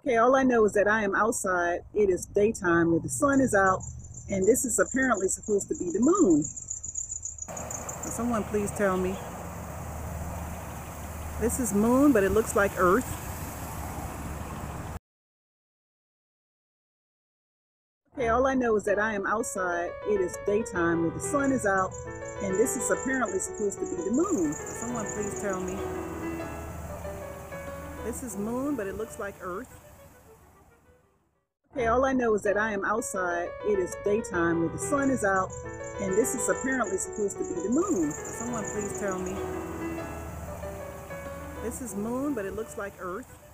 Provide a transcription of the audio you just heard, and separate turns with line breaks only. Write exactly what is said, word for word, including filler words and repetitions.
Okay, all I know is that I am outside. It is daytime where the sun is out, and this is apparently supposed to be the moon. Can someone please tell me? This is moon, but it looks like Earth. Okay, all I know is that I am outside. It is daytime where the sun is out, and this is apparently supposed to be the moon. Can someone please tell me? This is moon, but it looks like Earth. Okay, all I know is that I am outside. It is daytime where the sun is out, and this is apparently supposed to be the moon. Can someone please tell me? This is moon, but it looks like Earth.